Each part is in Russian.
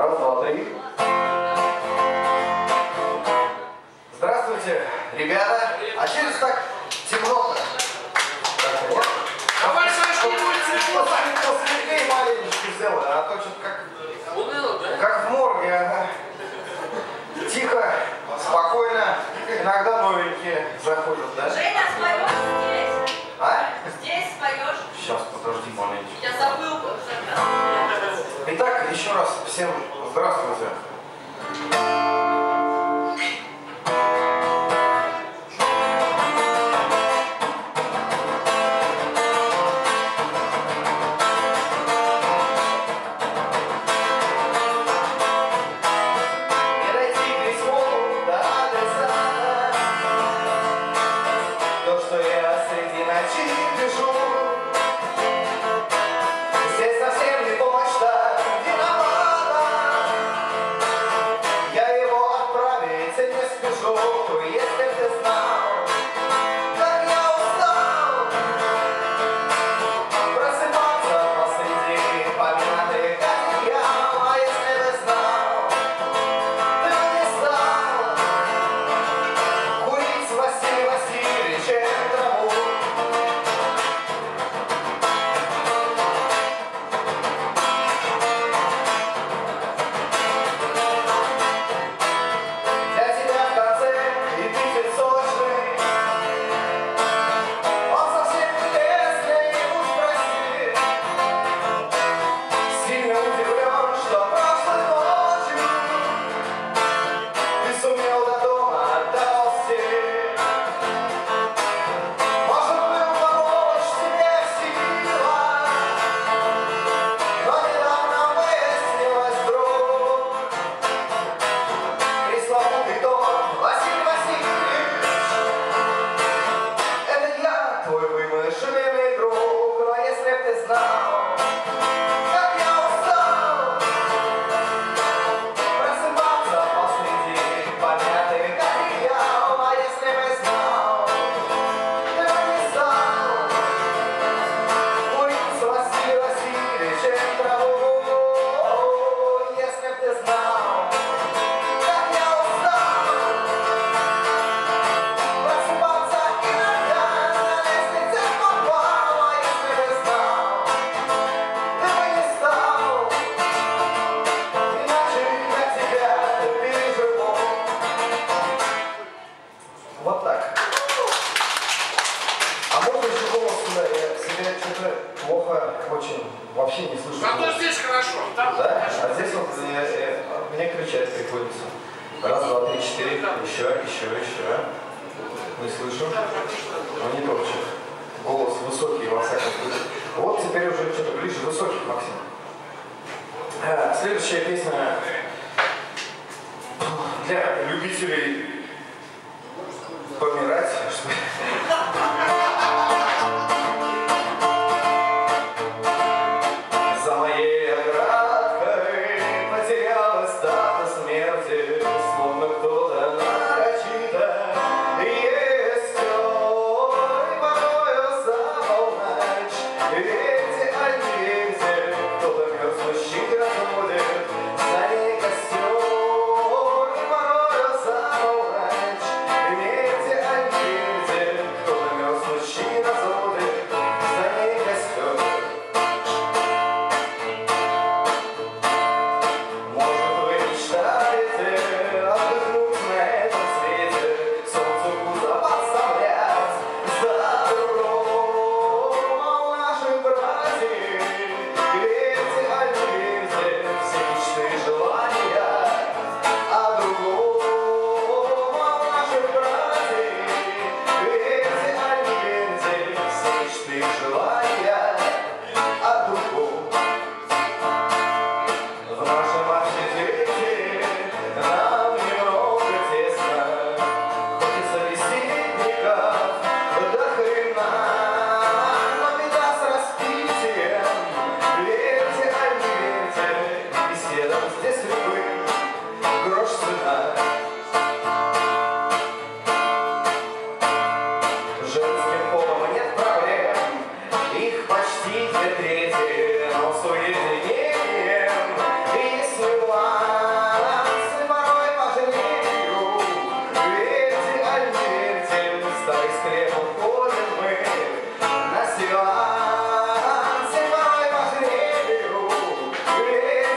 Раз, два, три. Здравствуйте, ребята. А через так темно-то? Давай, Сашка, не будет темно. Посветлее маленечко сделай, а то что-то как... Уныло, да? Как в морге, ага. Тихо, спокойно. Иногда новенькие заходят, да? Женя, споешь здесь? А? Здесь споешь? Сейчас, подожди маленечко. Я забыл. Итак, еще раз всем здравствуйте. Вот так. А можно еще голос сюда? Я себя что-то плохо очень вообще не слышу. Зато здесь хорошо. Там да? А здесь вот мне кричать приходится. Раз, два, три, четыре. Еще. Не слышу. Мониторчик. Голос высокий во всяком случае. Вот теперь уже что-то ближе высокий, Максим. Следующая песня для любителей помирать, что ли? За моей оградкой потерялась дата смерти, словно кто-то нарочито есть ой, порою за полночь. Верьте, а не верьте, кто-то мерзнущий разводит за ней костер. Порою за полночь. Верьте, а не верьте, кто-то мерзнущий разводит за ней костер. Может, вы мечтаете отдохнуть на этом свете, солнцу пузо подставлять за другого наших братьев. Верьте, а не верьте, все мечты и желания о другом наших братьев. Верьте, а не верьте, все мечты и желания о другом. В нашем общежитии нам немного тесно, хоть и собеседников до хрена, но беда с распитием. Верьте, а не верьте, беседам здесь любым грош цена. Женским полом нет проблем, их почти 2/3, но с уединением, если власть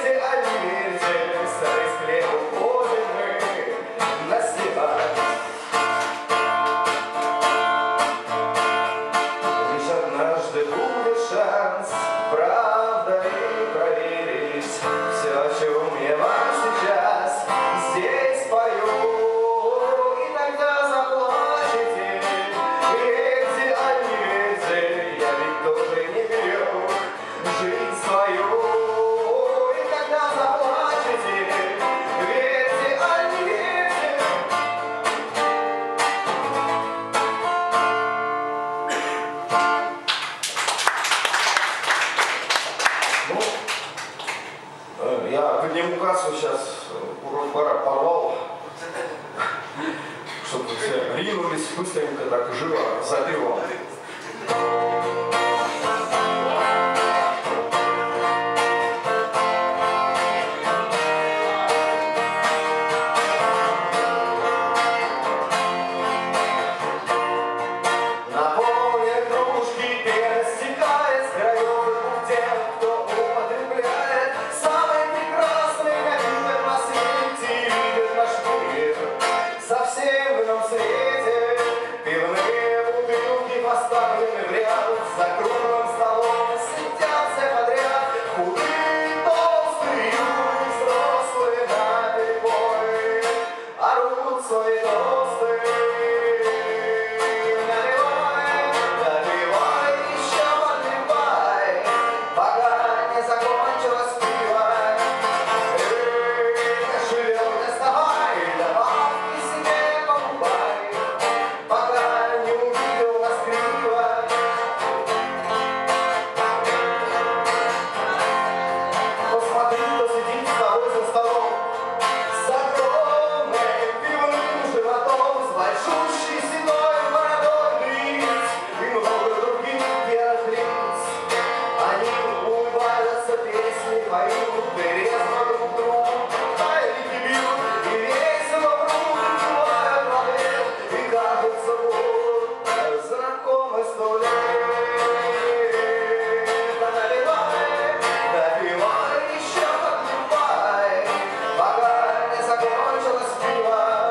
верьте, а не верьте, старый склеп уходим мы на степах. Лишь однажды будет шанс правдой проверить все, о чем я вам сейчас здесь пою. И тогда заплачете, верьте, а не верьте, я ведь тоже не берег жизнь свою. И тогда заплачете, верьте, а не верьте. Ну, я подниму кассу сейчас, урок порвал, чтобы все ринулись быстренько, так живо, за пивом. Наполнен кружки, пена стекает с краев рук тех, кто употребляет самый прекрасный напиток на свете и видит наш мир совсем в ином свете. Пивные бутылки поставлены в ряд, за круглым столом сидят все подряд. Худые, толстые, юные, взрослые наперебой орут свои тосты. Наливай, еще подливай, пока не закончилось пиво. Кошелек доставай, добавки себе покупай, пока не увидел нас криво. Посмотри, кто сидит с тобой за столом, с огромным пивным животом, с большущей седой бородой лиц и много других белых лиц. Они улыбаются, песни поют, и резво друг другу тайники бьют, и весело в руки кивают в ответ, и кажется, будто знакомы 100 лет. Наливай, допивай, еще подливай, пока не закончилось пиво.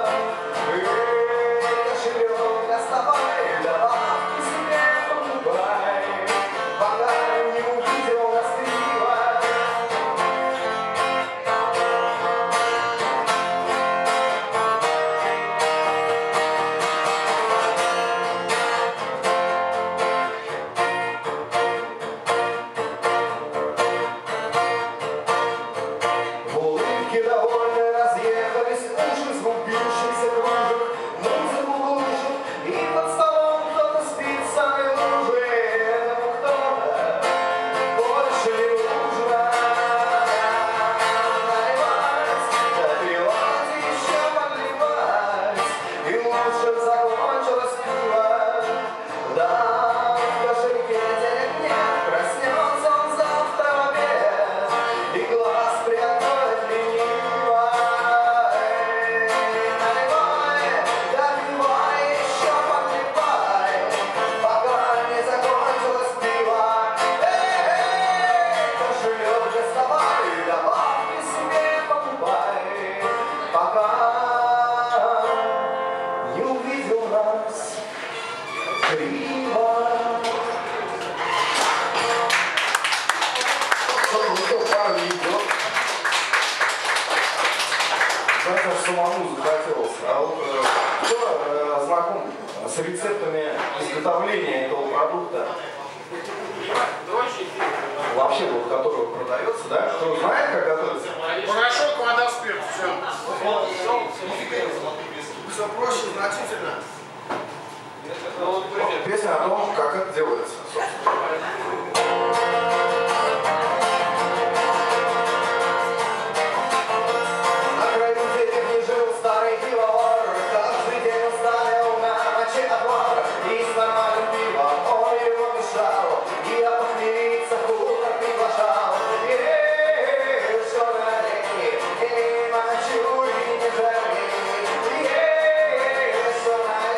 Кошелек доставай, добавки себе покупай, пока не увидел нас криво. В улыбке довольно разъехались уши, звук бьющихся кружек, музыку глушит, и под столом кто-то спит в самой луже. Этому кто-то больше не нужно. Наливать, допивать, еще подливать, и лучше закончилось пиво. Да, в кошельке денег нет, проснется он завтра в обед, и глаз приоткроет лениво. Наливай, допивай, еще подливай, пока не закончилось пиво. Кошелек доставай, добавки себе покупай, пока не увидел нас криво. Что-то никто пару не идет. Знаете, аж самому захотелось. А вот кто знаком с рецептами изготовления этого продукта? Вообще, вот, который продается, да? Кто знает, как готовится? Порошок, вода, спирт, все. Все проще, значительно. Песня о том, как это делается, собственно. На краю деревни жил старый пивовар, каждый день он ставил на ночи отвар, и с нормальным пивом он его мешал, и опохмелиться хутор приглашал. Что налей, и мочу, и не жалей, что налей.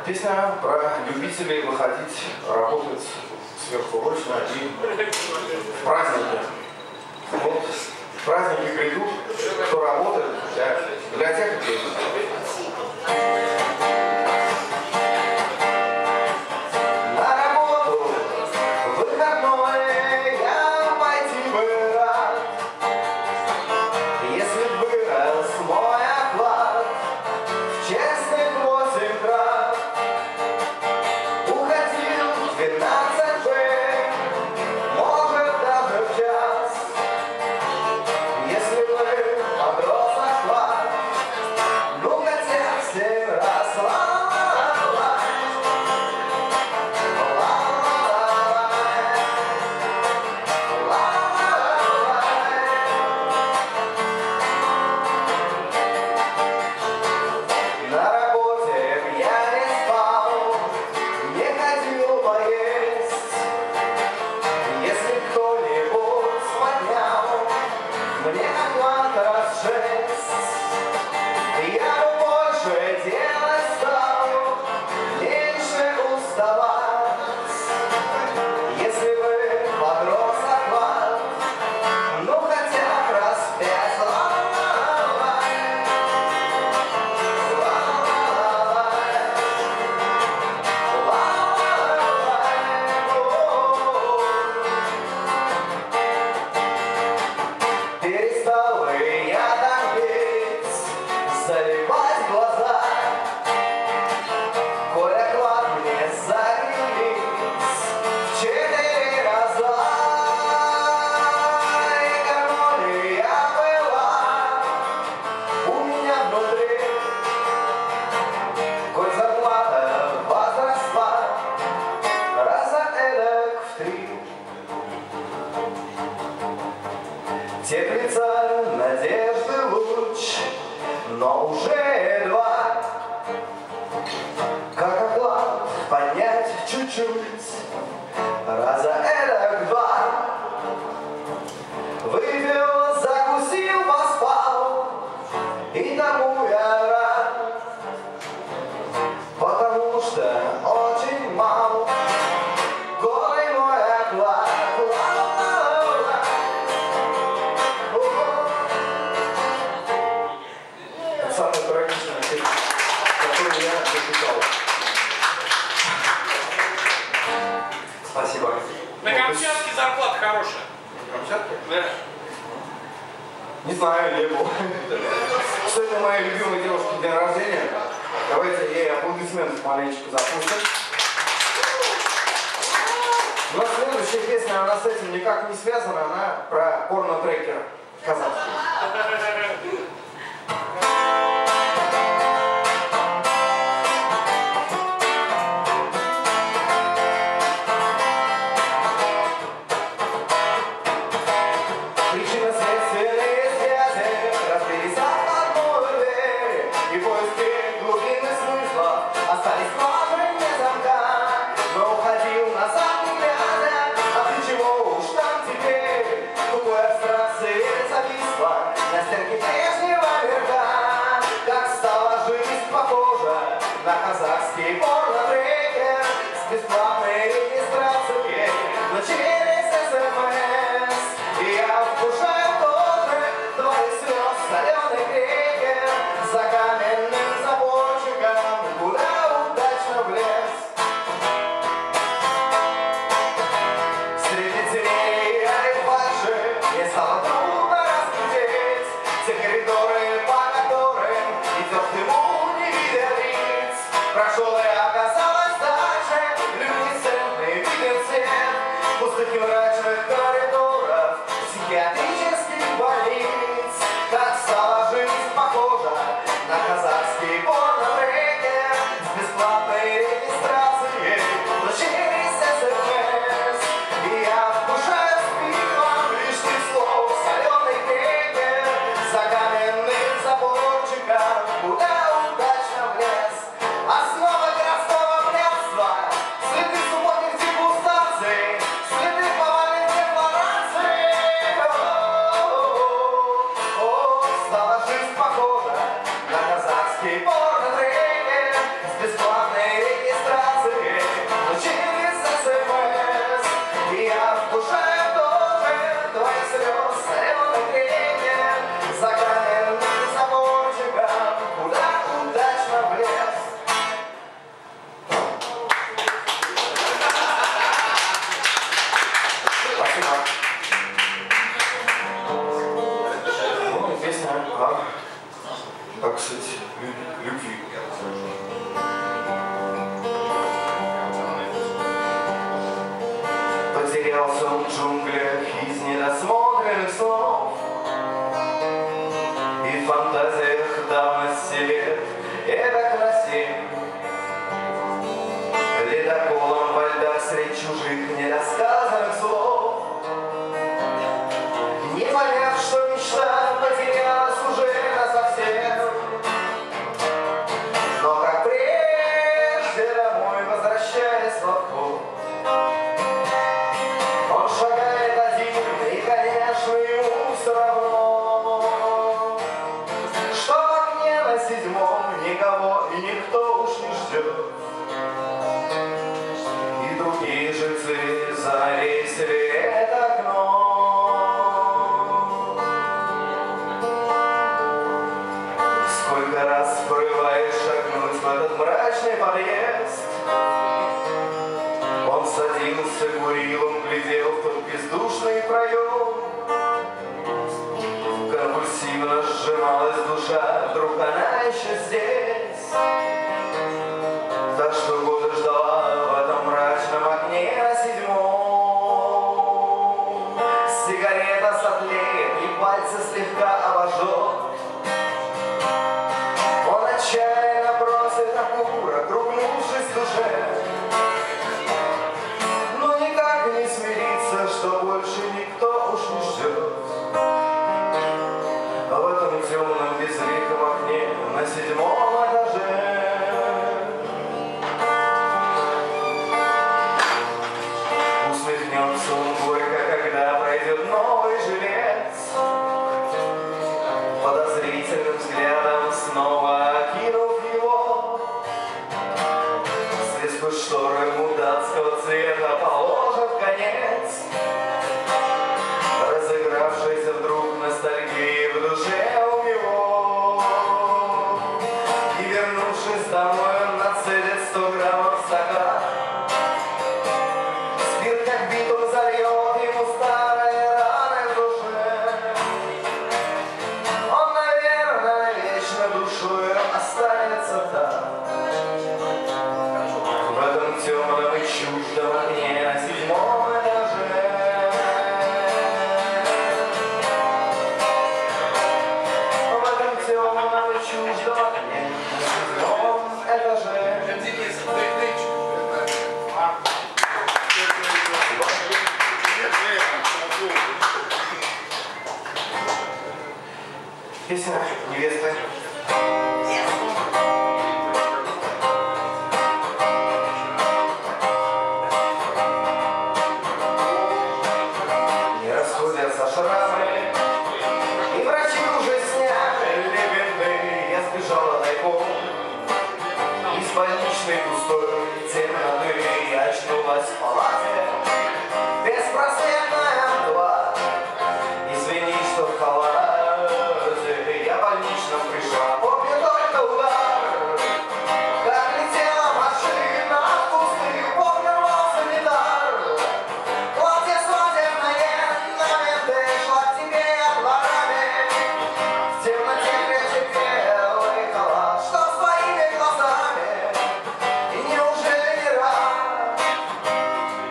Песня про любителей выходить, работать сверхурочно и в праздники. Вот праздники грядут, кто работает, для тех людей. Теплится надежды луч, но уже два. Как оклад поднять чуть-чуть, раза эдак два. Выпил, закусил, поспал, и тому я рад, потому что очень мал голый мой оклад. Самая трагичная песня, которую я записал. Спасибо. На Камчатке зарплата хорошая. На Камчатке? Да. Не знаю, не был. Сегодня моей любимой девушки день рождения. Давайте ей аплодисменты маленечко запустим. Но следующая песня, она с этим никак не связана, она про порно-трекера казахский. Казахский порно-трекер с бесплатной регистрацией, но через СМС. И я вкушаю тоже твоих слез соленый крекер за каменным заборчиком, куда удачно влез. Среди теней и фальши мне стало трудно разглядеть те коридоры, по которым идет ему не видя лиц. Прошел я любви. Потерялся он в джунглях из недосмотренных снов, и в фантазиях давности лет это красив. Ледоколом во льдах средь чужих недосказанных слов, не поняв, что мечта потерялась уже насовсем. Но как прежде домой возвращаясь во вход, он шагает один, и, конечно, ему все равно, что в окне на 7-м никого и никто уж не ждет. И другие жильцы завесили это окно. Сколько раз порываешь шагнуть в этот мрачный подъезд, он садился, курил, он глядел в тот бездушный проем. Конвульсивно сжималась душа, вдруг она еще здесь, та, что годы ждала в этом мрачном окне на 7-м. Сигарета сотлеет, и пальцы слегка обожжет. Он отчаянно просит окурок, ругнувшись в душе, но никак не смириться, что больше никто уж не ждет. А в этом темном безликом окне на 7-м этаже усмехнется он горько, когда пройдет новый жилец, подозрительным взглядом снова окинув его. Сквозь шторы мудацкого цвета положит конец разыгравшейся вдруг ностальгии в душе у него. И вернувшись домой, он нацелит 100 граммов в стакан. Спирт как битум зальет ему старые раны в душе. Он, наверное, вечно душою останется там, в этом темном и чуждом окне на 7-м этаже. В этом темном и чуждом окне на 7-м этаже. Песня невесты. Не расходятся шрамы, и врачи уже сняли бинты. Я сбежала тайком из больничной пустой темноты. Я очнулась в палате, беспросветная мгла. Извини, что в халате я больничным пришла. Помню только удар, как летела машина в пустых, помню рвал санитар. Платье свадебное на менты, шла к тебе дворами. В темноте прячет белый халат, что своими глазами. И неужели не рад?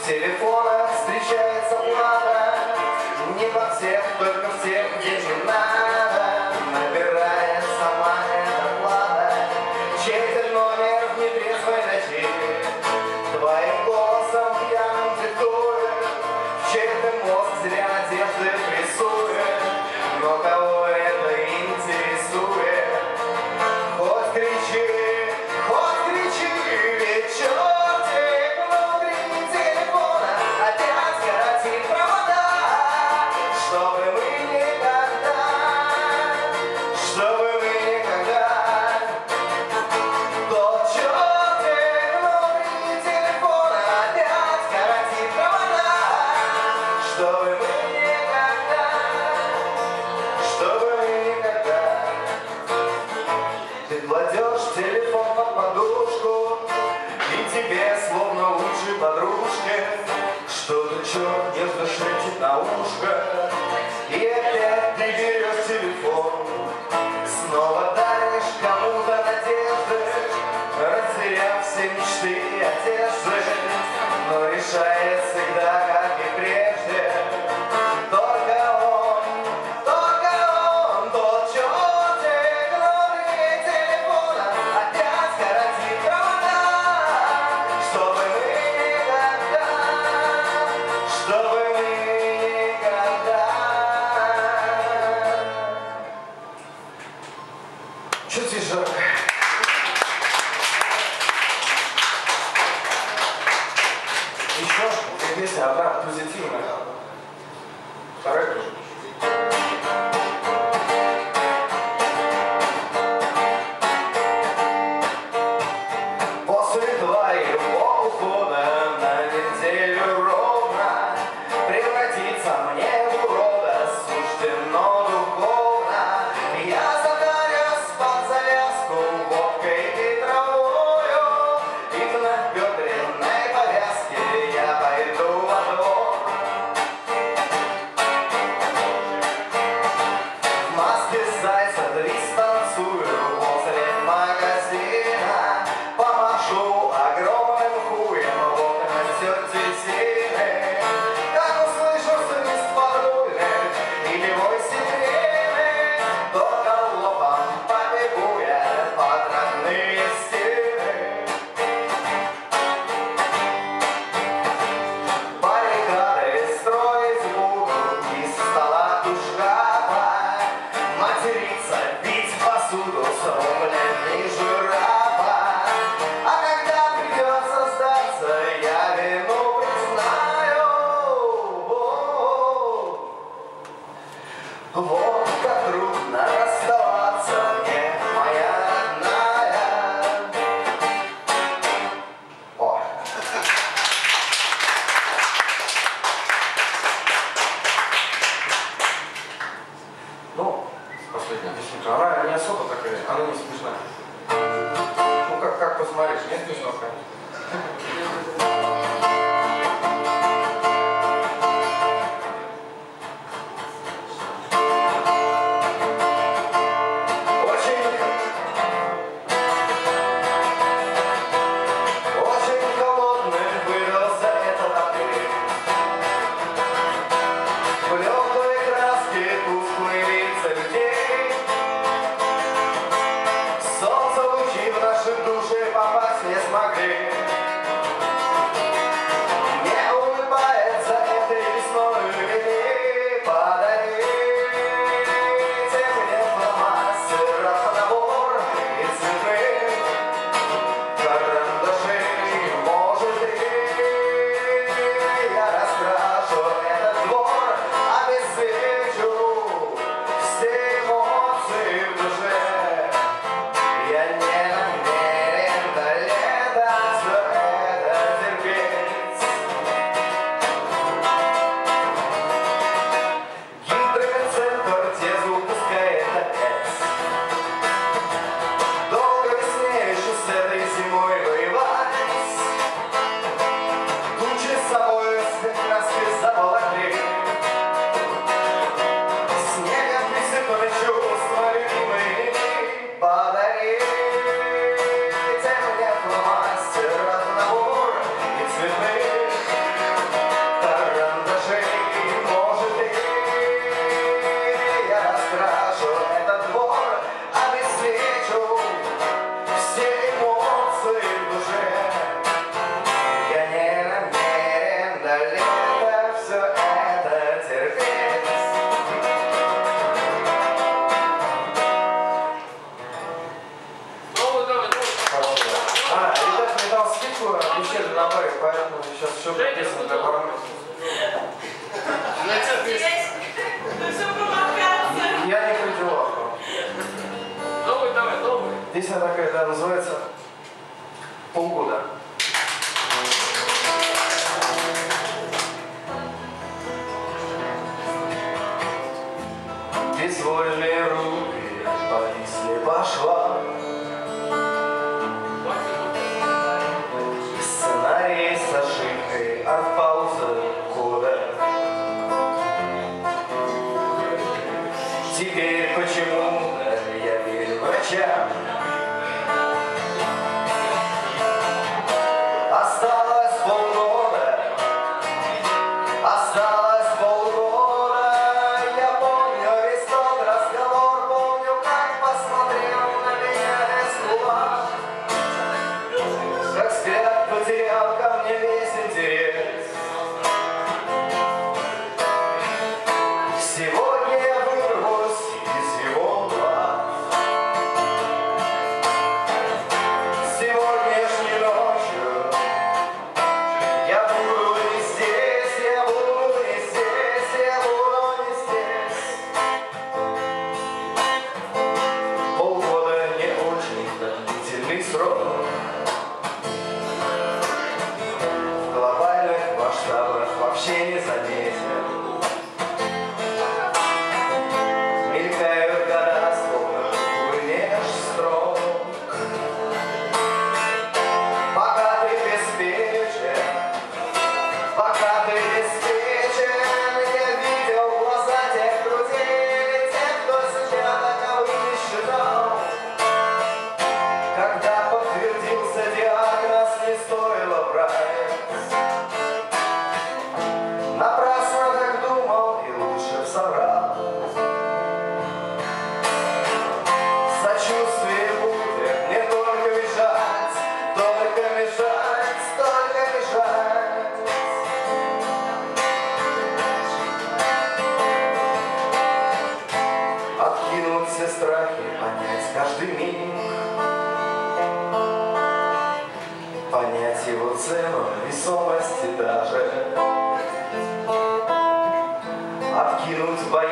телефонах встречается плата. Не во всех, только в тех, где не надо. Набирает сама эта плата. Чей-то номер в нетрезвой ночи. Твоим голосом пьяным диктует. Чей-то мозг зря надежды прессует. Но кого это интересует? Хоть кричи, ведь чертик внутри телефона опять коротит провода. Чтобы мы никогда, тот чертик внутри телефона опять коротит провода. Чтобы мы никогда. Ты кладешь телефон под подушку, и тебе словно лучшей подружке что-то черт нежно шепчет на ушко. И опять ты берешь телефон, снова даришь кому-то надежды, разделяв все мечты и одежды, но решает всегда, как и прежде. Только он, тот чертик внутри телефона опять коротит провода. Чтобы мы никогда. Чё здесь жарко? Еще песня одна позитивная, вторая тоже. После твоего ухода на неделю ровно превратиться мне в урода суждено духовно. Я задарюсь под завязку водкой и травою, и в набедренной повязке я пойду во двор. В маске зайца дистанцую возле магазина, помашу огромным хуем в окна тети Зины. Как услышу свист патрульных или вой сирены, то галопом побегу я под родные стены. Баррикады строить буду из стола до шкафа, материться, бить посуду с румлями жирафа. А когда придется сдаться, я вину признаю. Вот как трудно расставаться мне, моя родная. О. Ну, последняя песенка, она не особо такая, она не смешная. Ну, как посмотришь, не смешно, конечно. Очень холодным выдался этот апрель. В легкой краске тусклые лица людей. Солнце лучи в наши души попасть не смогли. сейчас еще песня для барана. Здесь. Ну что, провокация? Я не крутила. Новый, давай, новый. Песня такая, да, называется «Полгода». Безвольные руки повисли, пошла. Сценарий с ошибкой от паузы года. Теперь почему я верю врачам? Осталось полгода, осталось полгода. Я помню весь тот разговор, помню, как посмотрел на меня Эскулап, как взгляд потерял ко мне весь интерес. Сегодня я вырвусь из его глаз. Сегодняшней ночью я буду не здесь, я буду не здесь, я буду не здесь. Полгода не очень длительный срок. В глобальных масштабах вообще не заметен. Мелькают года, словно буквы меж строк. Пока ты беспечен, пока ты беспечен, я видел глаза тех друзей, тех, кто сейчас таковыми считал. Когда подтвердился диагноз, не стоило брать. Напрасно так думал и лучше соврал. Сочувствие будет мне только мешать, только мешать, только мешать. Откинуть все страхи, понять каждый миг, понять его цену, весомость и даже откинуть бои.